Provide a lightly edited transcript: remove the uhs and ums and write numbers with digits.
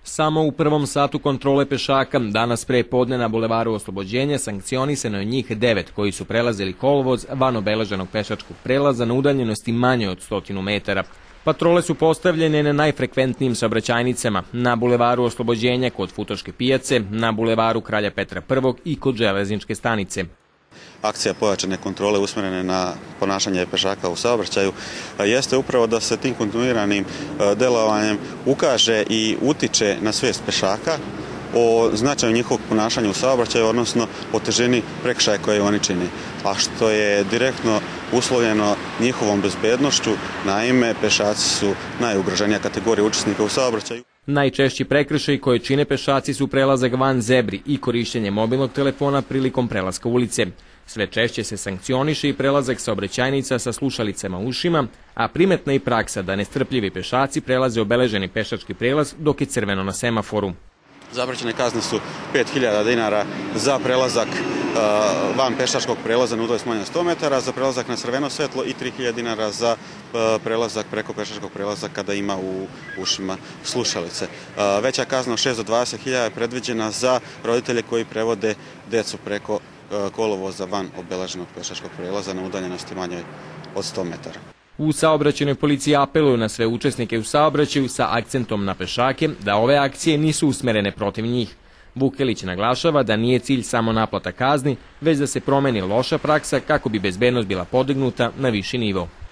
Samo u prvom satu kontrole pešaka danas pre podne na Bulevaru Oslobođenja sankcionisano je njih 9 koji su prelazili kolovoz van obeleženog pešačkog prelaza na udaljenosti manje od 100 metara. Patrole su postavljene na najfrekventnijim saobraćajnicama, na Bulevaru Oslobođenja kod Futoške pijace, na Bulevaru Kralja Petra I i kod Železničke stanice. Akcija pojačane kontrole usmjerene na ponašanje pešaka u saobraćaju jeste upravo da se tim kontinuiranim delovanjem ukaže i utiče na svijest pešaka o značaju njihovog ponašanja u saobraćaju, odnosno o težini prekršaja koje oni čini, a što je direktno uslovljeno njihovom bezbednošću. Naime, pešaci su najugroženija kategorija učesnika u saobraćaju. Najčešći prekršaji koje čine pešaci su prelazak van zebri i korišćenje mobilnog telefona prilikom prelaska ulice. Sve češće se sankcioniše i prelazak saobraćajnica sa slušalicama u ušima, a primetna je i praksa da nestrpljivi pešaci prelaze obeleženi pešački prelaz dok je crveno na semaforu. Zaprećene kazne su 5.000 dinara za prelazak van pešačkog prelaza na udaljenosti manje od 100 metara, za prelazak na crveno svetlo i 3.000 dinara za prelazak preko pešačkog prelaza kada ima u ušima slušalice. Veća kazna od 6 do 20.000 je predviđena za roditelje koji prevode decu preko kolovoza van obeleženog pešačkog prelaza na udaljenosti manje od 100 metara. U saobraćajnoj policiji apeluju na sve učesnike u saobraćaju sa akcentom na pešake da ove akcije nisu usmerene protiv njih. Vukelić naglašava da nije cilj samo naplata kazni, već da se promeni loša praksa kako bi bezbednost bila podignuta na viši nivo.